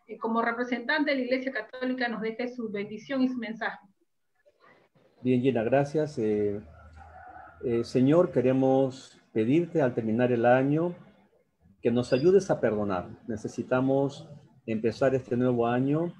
como representante de la Iglesia Católica, nos deje su bendición y su mensaje. Bien, Gina, gracias. Señor, queremos pedirte al terminar el año que nos ayudes a perdonar. Necesitamos empezar este nuevo año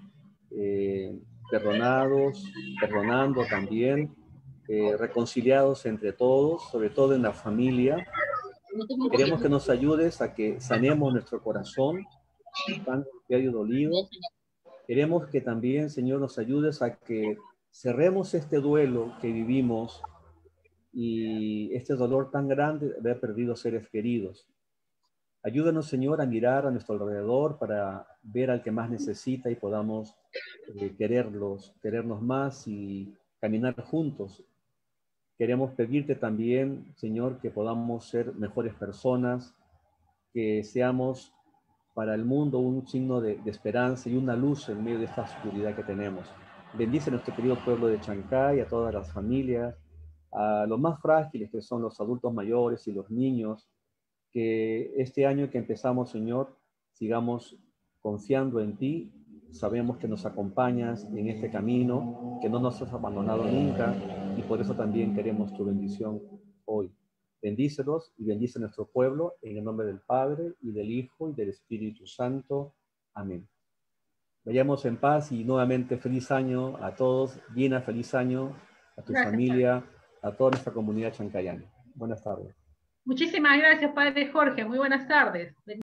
perdonando también, reconciliados entre todos, sobre todo en la familia. Queremos que nos ayudes a que sanemos nuestro corazón, tan golpeado y dolido. Queremos que también, Señor, nos ayudes a que cerremos este duelo que vivimos y este dolor tan grande de haber perdido seres queridos. Ayúdanos, Señor, a mirar a nuestro alrededor para ver al que más necesita y podamos querernos más y caminar juntos. Queremos pedirte también, Señor, que podamos ser mejores personas, que seamos para el mundo un signo de esperanza y una luz en medio de esta oscuridad que tenemos. Bendice a nuestro querido pueblo de Chancay, a todas las familias, a los más frágiles que son los adultos mayores y los niños, que este año que empezamos, Señor, sigamos confiando en ti. Sabemos que nos acompañas en este camino, que no nos has abandonado nunca y por eso también queremos tu bendición hoy. Bendícelos y bendice nuestro pueblo en el nombre del Padre y del Hijo y del Espíritu Santo. Amén. Vayamos en paz y nuevamente feliz año a todos. Gina, feliz año a tu Gracias, Padre. familia, a toda nuestra comunidad chancayana. Buenas tardes. Muchísimas gracias, Padre Jorge. Muy buenas tardes.